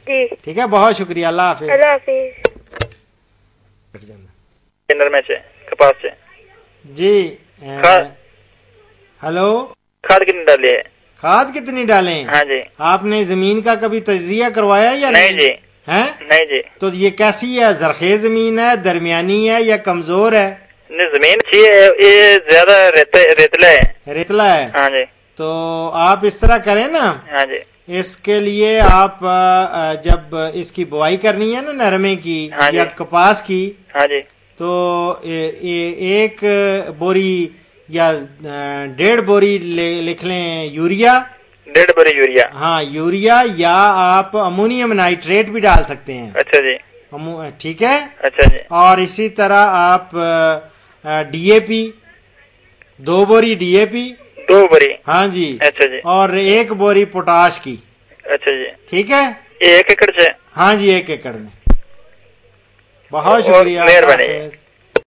جی ٹھیک ہے، بہت شکریہ، اللہ حافظ۔ اللہ حافظ۔ نرمے سے کپاس سے جی ہلو، کھاد کتنی ڈالی ہے؟ کھاد کتنی ڈالیں؟ ہاں جی۔ آپ نے زمین کا کبھی تجزیہ کروایا یا نہیں جی؟ ہیں؟ نہیں جی۔ تو یہ کیسی ہے؟ زرخیز زمین ہے، درمیانی ہے یا کمزور ہے؟ نہیں، زمین اچھی ہے، یہ زیادہ ریتلا ہے۔ ریتلا ہے؟ ہاں جی۔ تو آپ اس طرح کریں نا، ہاں جی۔ اس کے لیے آپ جب اس کی بوائی کرنی ہے نا نرمے کی یا کپاس کی، ہاں جی، تو ایک بوری یا 1.5 بوری لکھ لیں یوریا، 1.5 بوری یوریا۔ ہاں یوریا، یا آپ امونیم نائٹریٹ بھی ڈال سکتے ہیں۔ اچھا جی، ٹھیک ہے۔ اچھا جی۔ اور اسی طرح آپ D A P 2 بوری D A پی، 2 بوری۔ ہاں جی، اچھا جی۔ اور 1 بوری پوٹاش کی۔ اچھا جی۔ ٹھیک ہے، 1 ایکڑ سے؟ ہاں جی، 1 ایکڑ میں۔ بہت شکریہ، مہربانی۔